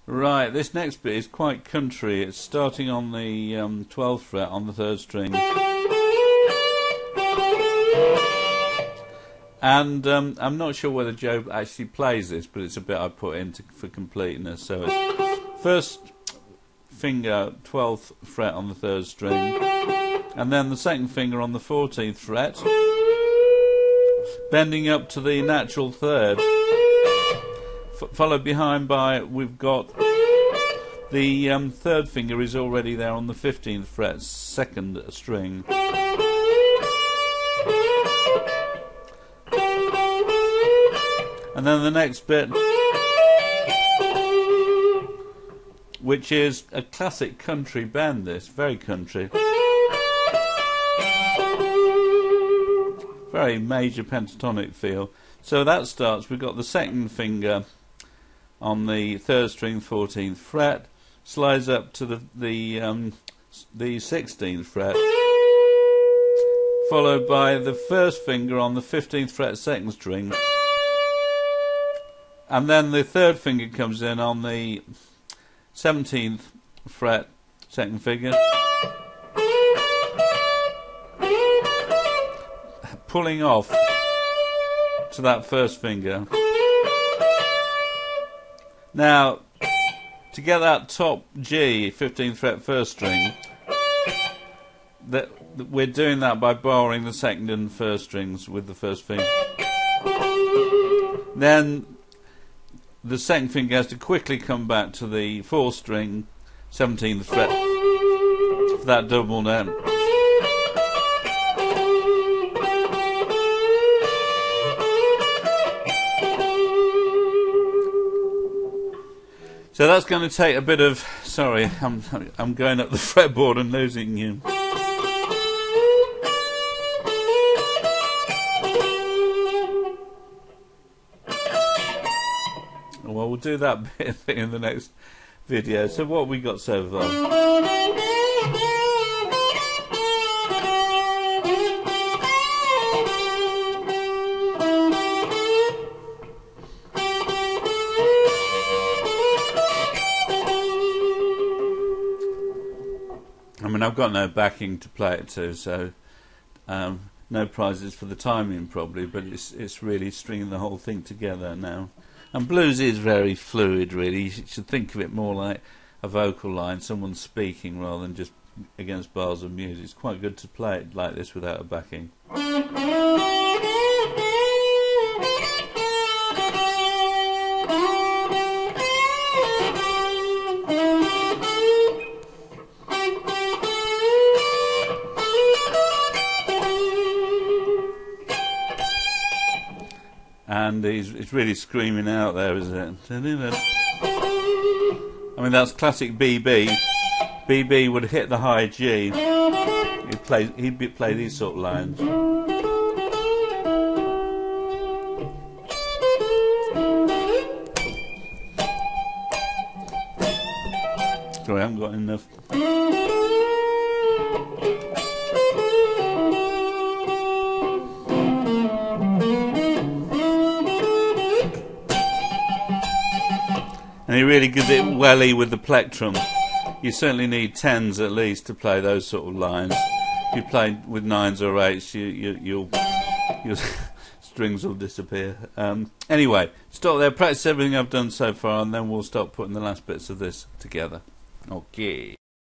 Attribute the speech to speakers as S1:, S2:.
S1: Right, this next bit is quite country. It's starting on the 12th fret on the 3rd string. And I'm not sure whether Joe actually plays this, but it's a bit I put in for completeness. So it's first finger 12th fret on the 3rd string, and then the second finger on the 14th fret, bending up to the natural 3rd, followed behind by, we've got the 3rd finger is already there on the 15th fret, 2nd string. And then the next bit, which is a classic country bend, this, very country. Very major pentatonic feel. So that starts, we've got the 2nd finger on the 3rd string, 14th fret, slides up to the 16th fret, followed by the 1st finger on the 15th fret, 2nd string, and then the 3rd finger comes in on the 17th fret, 2nd finger, pulling off to that 1st finger. Now, to get that top G, 15th fret, 1st string, we're doing that by borrowing the 2nd and 1st strings with the 1st finger. Then the 2nd finger has to quickly come back to the 4th string, 17th fret, for that double note. So that's going to take a bit of... Sorry, I'm going up the fretboard and losing you. Well, we'll do that bit in the next video. So what have we got so far? I mean, I've got no backing to play it to, so no prizes for the timing probably, but it's really stringing the whole thing together now. And blues is very fluid, really. You should think of it more like a vocal line, someone speaking rather than just against bars of music. It's quite good to play it like this without a backing. And it's really screaming out there, isn't it? I mean, that's classic BB. BB would hit the high G. He'd play these sort of lines. Sorry, I haven't got enough. And he really gives it welly with the plectrum. You certainly need 10s at least to play those sort of lines. If you play with 9s or 8s, your strings will disappear. Anyway, stop there, practice everything I've done so far, and then we'll start putting the last bits of this together. Okay.